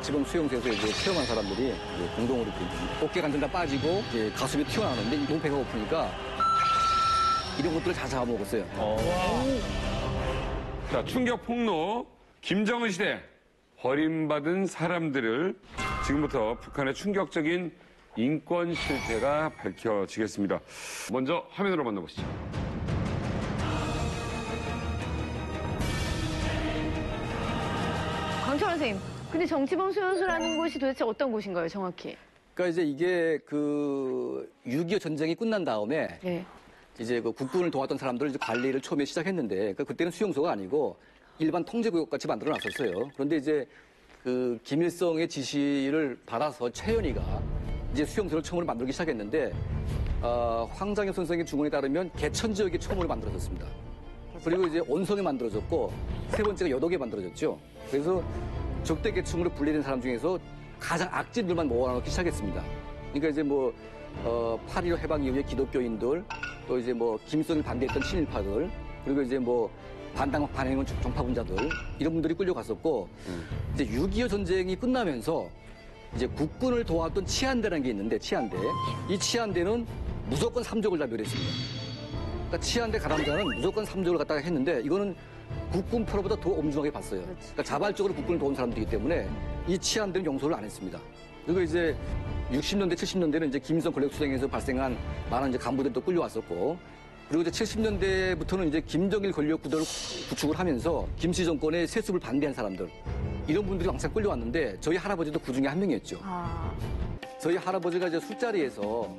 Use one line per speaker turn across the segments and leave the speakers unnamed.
정치범 수용소에서 이제 체험한 사람들이 이제 공동으로 어깨 관절 다 빠지고 이제 가슴이 튀어나오는데 너무 배가 고프니까 이런 것들을 다 잡아먹었어요.
자, 충격 폭로 김정은 시대 버림받은 사람들을 지금부터 북한의 충격적인 인권 실태가 밝혀지겠습니다. 먼저 화면으로 만나보시죠.
강철원 선생님, 근데 정치범 수용소라는 곳이 도대체 어떤 곳인가요, 정확히?
그러니까 이제 이게 그 6.25 전쟁이 끝난 다음에
네.
이제 그 국군을 도왔던 사람들을 이제 관리를 처음에 시작했는데 그러니까 그때는 수용소가 아니고 일반 통제구역 같이 만들어 놨었어요. 그런데 이제 그 김일성의 지시를 받아서 최현희가 이제 수용소를 처음으로 만들기 시작했는데 황장엽 선생의 주문에 따르면 개천 지역에 처음으로 만들어졌습니다. 그리고 이제 온성에 만들어졌고 세 번째가 여덕에 만들어졌죠. 그래서 적대 계층으로 분리된 사람 중에서 가장 악질들만 모아놓기 시작했습니다. 그러니까 이제 뭐 8.15 해방 이후에 기독교인들 또 이제 뭐 김일성을 반대했던 친일파들 그리고 이제 뭐 반행은 정파분자들 이런 분들이 끌려갔었고 이제 6.25 전쟁이 끝나면서 이제 국군을 도왔던 치안대라는 게 있는데 치안대 이 치안대는 무조건 삼족을 다 멸했습니다. 그러니까 치안대 가담자는 무조건 삼족을 갖다가 했는데 이거는 국군 표로보다 더 엄중하게 봤어요. 그러니까 자발적으로 국군을 도운 사람들이기 때문에 이 치안대는 용서를 안 했습니다. 그리고 이제 60년대, 70년대는 이제 김일성 권력투쟁에서 발생한 많은 이제 간부들이 또 끌려왔었고 그리고 이제 70년대부터는 이제 김정일 권력 구도를 구축을 하면서 김씨 정권의 세습을 반대한 사람들 이런 분들이 항상 끌려왔는데 저희 할아버지도 그 중에 한 명이었죠. 저희 할아버지가 이제 술자리에서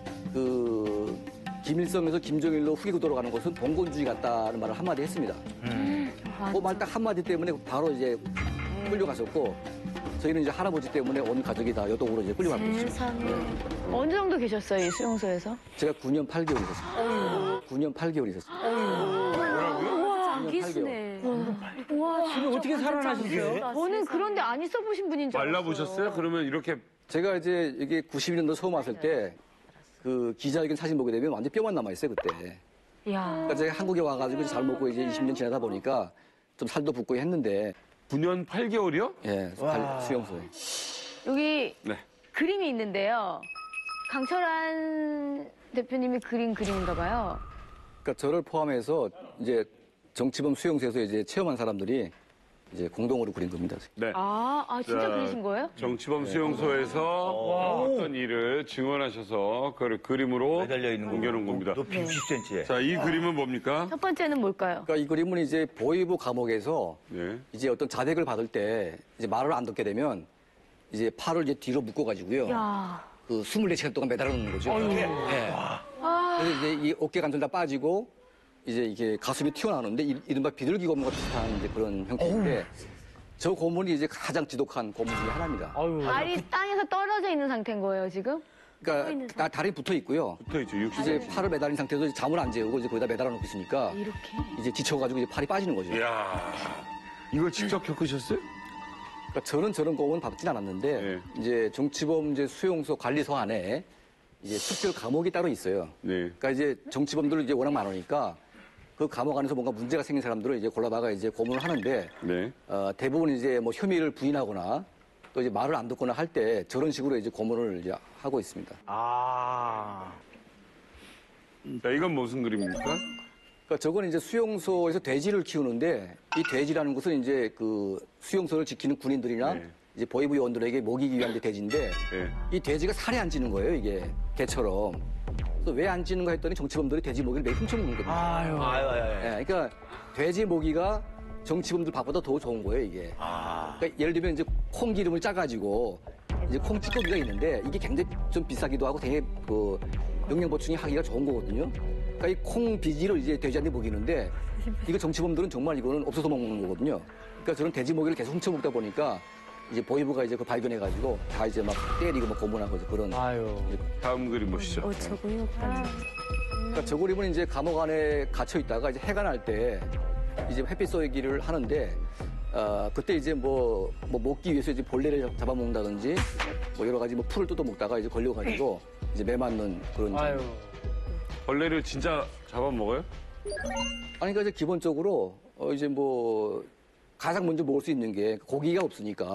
그 김일성에서 김정일로 후계구 돌아가는 것은 봉건주의 같다는 말을 한마디 했습니다. 그 말 딱 한마디 때문에 바로 이제 끌려가셨고 저희는 이제 할아버지 때문에 온 가족이 다 여동으로 이제 끌려가고 있습니다.
어느 정도 계셨어요, 이 수용소에서?
제가 9년 8개월 있었습니다. 9년 8개월 있었습니다.
우와,
장기수네.
우와,
근데 어떻게 살아나셨어요?
저는 그런데 안 있어 보신 분인 줄 알았어요.
말라보셨어요? 그러면 이렇게
제가 이제 이게 91년도 처음 왔을 때 그 기자회견 사진 보게 되면 완전 뼈만 남아있어요, 그때.
야.
그러니까 제가 한국에 와가지고 잘 먹고 이제 20년 지나다 보니까 좀 살도 붓고 했는데
9년 8개월이요?
예, 수용소에.
여기
네.
그림이 있는데요. 강철한 대표님이 그린 그림인가 봐요.
그러니까 저를 포함해서 이제 정치범 수용소에서 이제 체험한 사람들이 이제 공동으로 그린 겁니다.
네.
진짜
자,
그리신 거예요?
정치범 수용소에서 어떤 일을 증언하셔서 그걸 그림으로
매달려 있는
옮겨놓은 겁니다.
높이 60cm에.
자, 이 그림은 뭡니까?
첫 번째는 뭘까요?
그러니까 이 그림은 이제 보위부 감옥에서
네.
이제 어떤 자백을 받을 때 이제 말을 안 듣게 되면 이제 팔을 이제 뒤로 묶어가지고요.
야.
그 24시간 동안 매달아 놓는 거죠. 예. 그래서 이제 이 어깨 관절 다 빠지고 이제 이게 가슴이 튀어나오는데 이른바 비둘기 고문과 비슷한 이제 그런 형태인데 저 고문이 이제 가장 지독한 고문 중에 하나입니다.
발이 땅에서 떨어져 있는 상태인 거예요, 지금?
그러니까 다리 붙어 있고요.
붙어있죠, 60.
이제 팔을 매달린 상태에서 이제 잠을 안 재우고 이제 거기다 매달아 놓고 있으니까
이렇게.
이제 지쳐가지고 이제 팔이 빠지는 거죠.
이야. 이걸 직접 겪으셨어요?
그러니까 저는 저런 고문 받진 않았는데
네.
이제 정치범 이제 수용소 관리소 안에 이제 특별 감옥이 따로 있어요.
네.
그러니까 이제 정치범들을 이제 워낙 많으니까 그 감옥 안에서 뭔가 문제가 생긴 사람들을 이제 골라다가 이제 고문을 하는데
네.
대부분 이제 뭐 혐의를 부인하거나 또 이제 말을 안 듣거나 할 때 저런 식으로 이제 고문을 이제 하고 있습니다.
자, 이건 무슨 그림입니까?
그러니까 저건 이제 수용소에서 돼지를 키우는데 이 돼지라는 것은 이제 그 수용소를 지키는 군인들이나
네.
이제 보위부 요원들에게 먹이기 위한 돼지인데
네.
이 돼지가 살이 안 찌는 거예요, 이게 개처럼. 그래서 왜 안 찌는가 했더니 정치범들이 돼지 모기를 매일 훔쳐먹는 거거든요. 예, 그러니까 돼지 모기가 정치범들 밥보다 더 좋은 거예요, 이게. 그러니까 예를 들면 이제 콩 기름을 짜가지고 이제 콩 찌꺼기가 있는데 이게 굉장히 좀 비싸기도 하고 되게 그 영양 보충이 하기가 좋은 거거든요. 그러니까 이 콩 비지를 이제 돼지한테 먹이는데 이거 정치범들은 정말 이거는 없어서 먹는 거거든요. 그러니까 저런 돼지 모기를 계속 훔쳐먹다 보니까 이제 보위부가 이제 그 발견해가지고 다 이제 막 때리고 막 고문하고 이제 그런.
다음 그림 보시죠.
그러니까 저 그림은 이제 감옥 안에 갇혀 있다가 이제 해가 날 때 이제 햇빛 쏘기를 하는데 그때 이제 뭐 먹기 위해서 이제 벌레를 잡아먹는다든지 뭐 여러 가지 뭐 풀을 뜯어 먹다가 이제 걸려가지고 이제 매 맞는 그런.
벌레를 진짜 잡아먹어요?
아니 그러니까 이제 기본적으로 이제 뭐 가장 먼저 먹을 수 있는 게 고기가 없으니까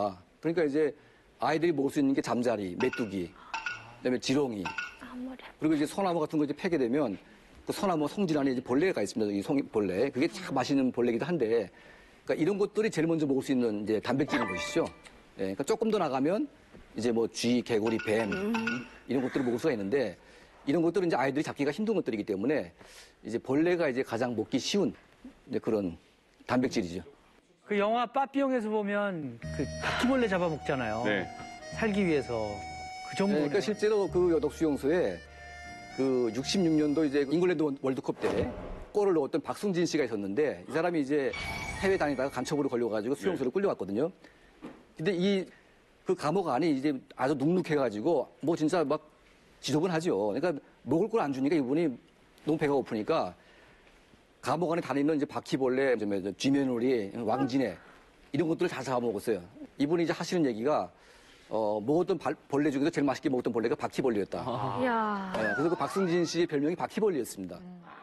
그러니까 이제 아이들이 먹을 수 있는 게 잠자리, 메뚜기, 그다음에 지렁이, 그리고 이제 소나무 같은 거 이제 패게 되면 그 소나무 성질 안에 이제 벌레가 있습니다. 이 벌레. 그게 참 맛있는 벌레이기도 한데, 그러니까 이런 것들이 제일 먼저 먹을 수 있는 이제 단백질인 것이죠. 예, 그러니까 조금 더 나가면 이제 뭐 쥐, 개구리, 뱀 이런 것들을 먹을 수가 있는데, 이런 것들은 이제 아이들이 잡기가 힘든 것들이기 때문에 이제 벌레가 이제 가장 먹기 쉬운 이제 그런 단백질이죠.
그 영화 빠삐용에서 보면 그 바퀴벌레 잡아먹잖아요.
네.
살기 위해서 그
네,
정도.
그러니까 실제로 그 여덕 수용소에 그 66년도 이제 잉글랜드 월드컵 때 골을 넣었던 박승진 씨가 있었는데, 이 사람이 이제 해외 다니다가 간첩으로 걸려가지고 수용소로 끌려갔거든요. 근데 그 감옥 안이 이제 아주 눅눅해가지고 뭐 진짜 막 지저분하죠. 그러니까 먹을 걸 안 주니까 이분이 너무 배가 고프니까 감옥 안에 다니는 이제 바퀴벌레, 쥐매놀이, 왕진해 이런 것들을 다 잡아먹었어요. 이분이 이제 하시는 얘기가 먹었던 벌레 중에서 제일 맛있게 먹었던 벌레가 바퀴벌레였다.
야.
네, 그래서 그 박승진 씨의 별명이 바퀴벌레였습니다.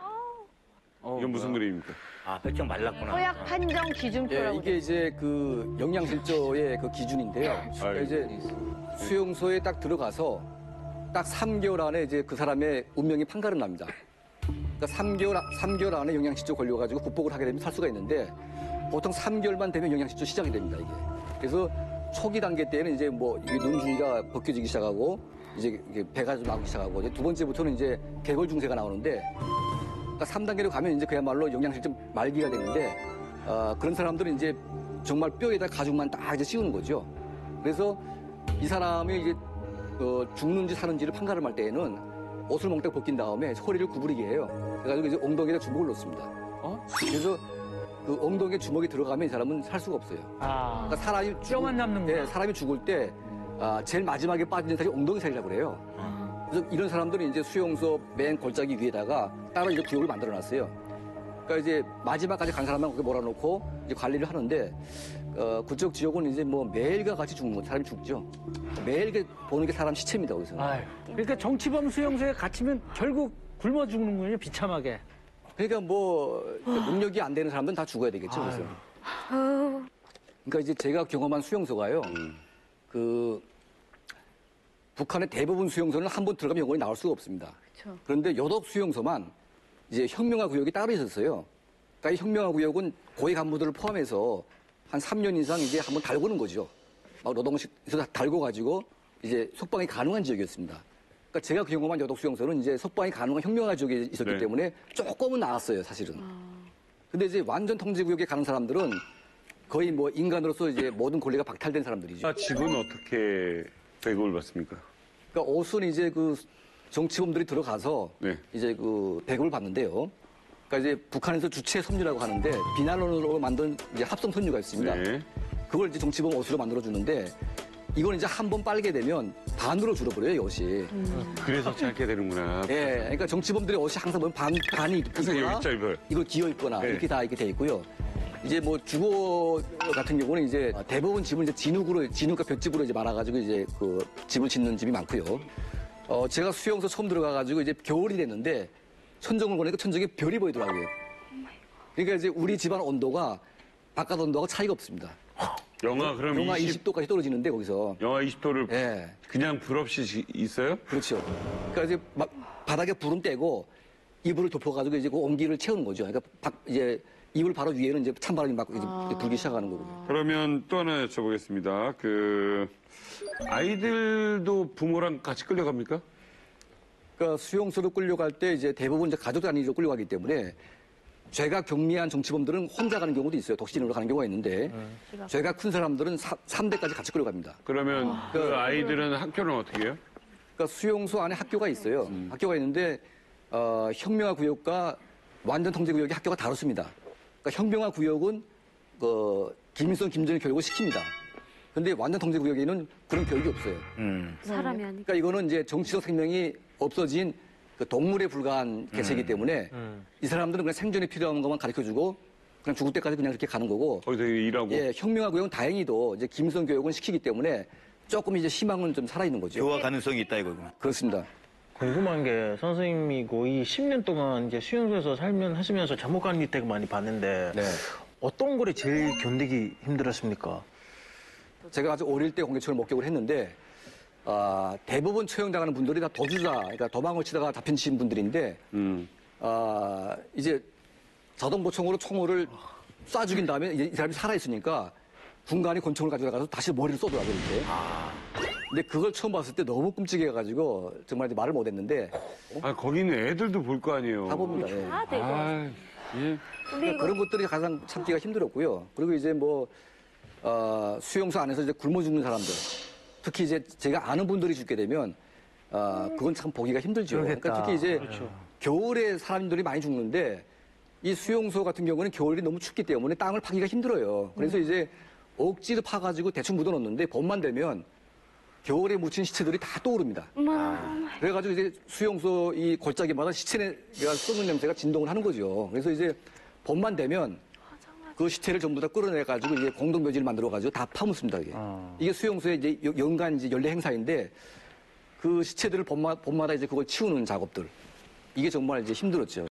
이건 무슨 그림입니까?
아, 혈청 말랐구나.
허약 판정
예,
기준표라고.
이게 이제 그 영양실조의 그 기준인데요. 그러니까 이제 수용소에 딱 들어가서 딱 3개월 안에 이제 그 사람의 운명이 판가름 납니다. 그러니까 3개월 안에 영양실조 걸려가지고 극복을 하게 되면 살 수가 있는데, 보통 3개월만 되면 영양실조 시작이 됩니다, 이게. 그래서 초기 단계 때는 이제 뭐 이게 눈주위가 벗겨지기 시작하고, 이제 이게 배가 좀 나오기 시작하고, 이제 두 번째부터는 이제 개골 증세가 나오는데, 그러니까 3단계로 가면 이제 그야말로 영양실조 말기가 되는데, 그런 사람들은 이제 정말 뼈에다 가죽만 딱 이제 씌우는 거죠. 그래서 이 사람이 이제 죽는지 사는지를 판가름할 때에는 옷을 몽땅 벗긴 다음에 허리를 구부리게 해요. 그래가지고 이제 엉덩이에다 주먹을 넣습니다. 그래서 그 엉덩이에 주먹이 들어가면 이 사람은 살 수가 없어요.
아,
그러니까 사람이
뼈만 남는구나.
네, 사람이 죽을 때 제일 마지막에 빠지는 살이 엉덩이 살이라고 그래요. 그래서 이런 사람들은 이제 수용소 맨 골짜기 위에다가 따로 이제 구역을 만들어놨어요. 그러니까 이제 마지막까지 간 사람만 거기 몰아놓고 이제 관리를 하는데, 그쪽 지역은 이제 뭐 매일과 같이 죽는 거, 사람이 죽죠. 매일 보는 게 사람 시체입니다, 거기서.
아유. 그러니까 정치범 수용소에 갇히면 결국 굶어 죽는군요, 비참하게.
그러니까 뭐 능력이 안 되는 사람들은 다 죽어야 되겠죠, 그래서. 그러니까 이제 제가 경험한 수용소가요. 그 북한의 대부분 수용소는 한 번 들어가면 영원히 나올 수가 없습니다.
그렇죠.
그런데 여덕 수용소만 이제 혁명화 구역이 따로 있었어요. 그러니까 이 혁명화 구역은 고위 간부들을 포함해서 한 3년 이상 이제 한번 달고는 거죠. 막 노동시에서 달고 가지고 이제 석방이 가능한 지역이었습니다. 그러니까 제가 경험한 여덕 수용소는 이제 석방이 가능한 혁명화 지역에 있었기
네.
때문에 조금은 나았어요, 사실은. 근데 이제 완전 통제 구역에 가는 사람들은 거의 뭐 인간으로서 이제 모든 권리가 박탈된 사람들이죠.
집은 어떻게 배급을 받습니까?
그러니까 옷은 이제 그 정치범들이 들어가서
네.
이제 그 배급을 받는데요. 그러니까 이제 북한에서 주체 섬유라고 하는데 비난론으로 만든 이제 합성 섬유가 있습니다.
네.
그걸 이제 정치범 옷으로 만들어 주는데, 이건 이제 한 번 빨게 되면 반으로 줄어버려요, 이 옷이.
그래서 짧게 되는구나.
예, 그러니까 정치범들의 옷이 항상 보면 반이
그래서
있거나
여기 짧아요.
이걸 기어 있거나
네.
이렇게 다 이렇게 돼 있고요. 이제 뭐 주거 같은 경우는 이제 대부분 집을 이제 진흙과 볏집으로 이제 말아가지고 이제 그 집을 짓는 집이 많고요. 제가 수용소 처음 들어가가지고 이제 겨울이 됐는데 천정을 보니까 천정에 별이 보이더라고요. 그러니까 이제 우리 집안 온도가 바깥 온도가 차이가 없습니다.
영하 그럼
영하 20도까지 떨어지는데 거기서.
영하 20도를
예,
그냥 불 없이 있어요?
그렇죠. 그러니까 이제 막 바닥에 불은 떼고 이불을 덮어가지고 이제 그 온기를 채우는 거죠. 그러니까 이제 이불 바로 위에는 이제 찬바람이 막 이제 불기 시작하는 거고요.
그러면 또 하나 여쭤보겠습니다. 그 아이들도 부모랑 같이 끌려갑니까?
그러니까 수용소로 끌려갈 때 이제 대부분 이제 가족 단위로 끌려가기 때문에 죄가 경미한 정치범들은 혼자 가는 경우도 있어요. 독신으로 가는 경우가 있는데 죄가 큰 사람들은 3대까지 같이 끌려갑니다.
그러면 그 아이들은 학교는 어떻게 해요?
그러니까 수용소 안에 학교가 있어요. 학교가 있는데 혁명화 구역과 완전 통제 구역이 학교가 다릅니다. 그러니까 혁명화 구역은 김일성, 김정일 교육을 시킵니다. 그런데 완전 통제 구역에는 그런 교육이 없어요.
사람이 아니고.
그러니까 이거는 이제 정치적 생명이 없어진 그 동물에 불과한 개체이기 때문에 이 사람들은 그냥 생존에 필요한 것만 가르쳐주고 그냥 죽을 때까지 그냥 이렇게 가는 거고.
거기서 일하고.
예, 혁명화 구역은 다행히도 이제 김일성 교육은 시키기 때문에 조금 이제 희망은 좀 살아있는 거죠.
교화 가능성이 있다 이거구나.
그렇습니다.
궁금한 게 선생님이 거의 10년 동안 이제 수용소에서 하시면서 잠복관 혜택 많이 봤는데
네.
어떤 거를 제일 견디기 힘들었습니까?
제가 아주 어릴 때 공개처를 목격을 했는데 대부분 처형당하는 분들이 다 도주자, 그러니까 도망을 치다가 잡힌 분들인데 이제 자동보총으로 총을 쏴 죽인 다음에 이 사람이 살아있으니까 군관이 권총을 가져가서 다시 머리를 쏘더라고요, 이렇게. 근데 그걸 처음 봤을 때 너무 끔찍해가지고 정말 이제 말을 못했는데
거기는 애들도 볼 거 아니에요.
다 봅니다. 예.
다 되고.
예.
근데 이거
그런 것들이 가장 참기가 힘들었고요. 그리고 이제 뭐 수용소 안에서 이제 굶어 죽는 사람들, 특히 이제 제가 아는 분들이 죽게 되면 그건 참 보기가 힘들죠. 그러니까 특히 이제 겨울에 사람들이 많이 죽는데 이 수용소 같은 경우는 겨울이 너무 춥기 때문에 땅을 파기가 힘들어요. 그래서 이제 억지로 파가지고 대충 묻어놓는데 봄만 되면 겨울에 묻힌 시체들이 다 떠오릅니다. 그래가지고 이제 수용소 이 골짜기마다 시체가 썩는 냄새가 진동을 하는 거죠. 그래서 이제 봄만 되면 그 시체를 전부 다 끌어내가지고 이제 공동묘지를 만들어가지고 다 파묻습니다. 이게 수용소의 이제 연간 이제 연례 행사인데 봄마다 이제 그걸 치우는 작업들. 이게 정말 이제 힘들었죠.